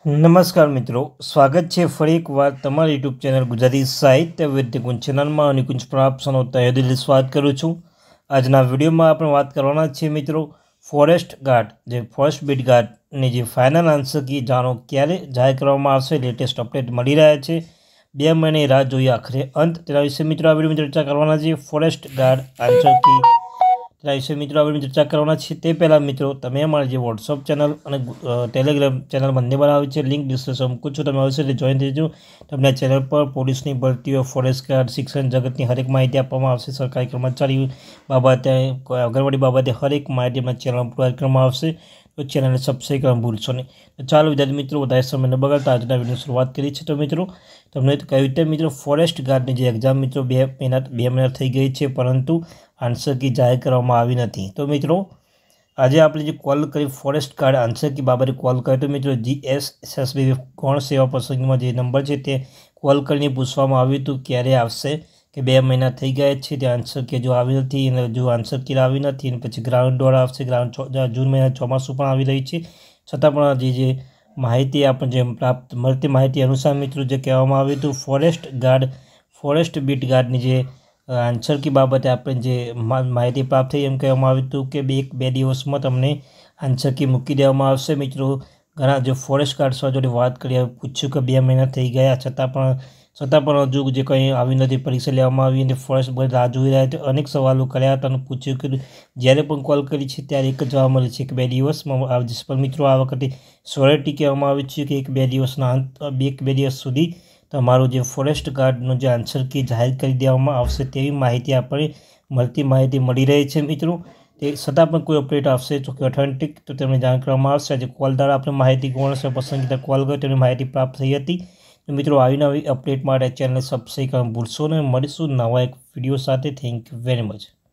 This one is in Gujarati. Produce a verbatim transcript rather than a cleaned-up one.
નમસ્કાર મિત્રો, સ્વાગત છે ફરી એકવાર તમારી યુટ્યુબ ચેનલ ગુજરાતી સાહિત્ય વિદ્યાકુંજ ચેનલમાં અને કુંજ પર આપ સૌનો તહે દિલથી સ્વાગત કરું છું। આજના વિડીયોમાં આપણે વાત કરવાના છીએ મિત્રો ફોરેસ્ટ ગાર્ડ જે ફોરેસ્ટ બીટ ગાર્ડની જે ફાઇનલ આન્સર કી જાણો ક્યારે જાહેર કરવામાં આવશે। લેટેસ્ટ અપડેટ મળી રહ્યા છે, બે મહિને રાહ જોઈએ આખરે અંત। તેના વિશે મિત્રો આ વિડીયોમાં ચર્ચા કરવાના છીએ। ફોરેસ્ટ ગાર્ડ આન્સર કી તેના વિશે મિત્રો આ વિડીયોમાં ચર્ચા કરવાના છે। તે પહેલાં મિત્રો તમે અમારી જે વોટ્સઅપ ચેનલ અને ટેલિગ્રામ ચેનલ બંને બનાવી છે, લિંક ડિસ્ક્રિપ્શન મૂકું છું, તમે અવશ્ય જોઈન થઈ જજો। તમને ચેનલ પર પોલીસની ભરતીઓ, ફોરેસ્ટ ગાર્ડ, શિક્ષણ જગતની હરેક માહિતી આપવામાં આવશે। સરકારી કર્મચારી બાબતે, આંગણવાડી બાબતે હરેક માહિતી અમને ચેનલ પ્રોવાઈડ કરવામાં આવશે, તો ચેનલને સબસ્ક્રાઈબ કરવાનું ભૂલશો નહીં। તો ચાલો વિદ્યાર્થી મિત્રો વધારે સમય ન બગાડતા આજના વિડીયોની શરૂઆત કરી છે। તો મિત્રો તમને કહ્યું તેમ મિત્રો ફોરેસ્ટ ગાર્ડની જે એક્ઝામ મિત્રો બે મહિના બે મહિના થઈ ગઈ છે, પરંતુ આન્સર કી જાહેર કરવામાં આવી નથી। તો મિત્રો આજે આપણે જે કોલ કરી ફોરેસ્ટ ગાર્ડ આન્સર કી બાબતે કોલ કર્યો તો મિત્રો જીએસએસબી ગૌણ સેવા પસંદગીમાં જે નંબર છે તે કોલ કરીને પૂછવામાં આવ્યું હતું ક્યારે આવશે, કે બે મહિના થઈ ગયા છે, તે આન્સર કી જો આવી નથી અને જો આન્સર કી આવી નથી અને પછી ગ્રાઉન્ડ દ્વારા આવશે। ગ્રાઉન્ડ જૂન મહિના ચોમાસું પણ આવી રહી છે, છતાં પણ જે જે માહિતી આપણે જે પ્રાપ્ત મળતી માહિતી અનુસાર મિત્રો જે કહેવામાં આવ્યું હતું ફોરેસ્ટ ગાર્ડ ફોરેસ્ટ બીટ ગાર્ડની જે આન્સર કી બાબતે આપણે જે માહિતી પ્રાપ્ત થઈ એમ કહેવામાં આવ્યું હતું કે બે એક બે દિવસમાં તમને આન્સર કી મૂકી દેવામાં આવશે। મિત્રો ઘણા જે ફોરેસ્ટ ગાર્ડ જોડે વાત કરી પૂછ્યું કે બે મહિના થઈ ગયા છતાં પણ છતાં પણ હજુ જે કંઈ આવી નથી, પરીક્ષા લેવામાં આવી અને ફોરેસ્ટ ગાર્ડ રાહ જોઈ રહ્યા હતા। અનેક સવાલો કર્યા હતા અને પૂછ્યું કે જ્યારે પણ કોલ કરી છે ત્યારે એક જ જવાબ મળે છે કે બે દિવસમાં આવી જશે, પણ મિત્રો આ વખતે શ્યોરિટી કહેવામાં આવી છે કે એક બે દિવસના અંત બે એક બે દિવસ સુધી તમારું જે ફોરેસ્ટ ગાર્ડનું જે આન્સર કી જાહેર કરી દેવામાં આવશે તેવી માહિતી આપણે મળતી માહિતી મળી રહી છે મિત્રો। તે છતાં પણ કોઈ અપડેટ આવશે તો કે ઓથેન્ટિક તો તેમને જાણ કરવામાં આવશે। આજે કોલ દ્વારા આપણે માહિતી કોણ છે પસંદગીતા કોલ કરી તેની માહિતી પ્રાપ્ત થઈ હતી। તો મિત્રો આવી નવી અપડેટ માટે ચેનલને સબસ્ક્રાઈબ કરવાનું ભૂલશો નહીં। મળીશું નવા એક વિડીયો સાથે। Thank you very much.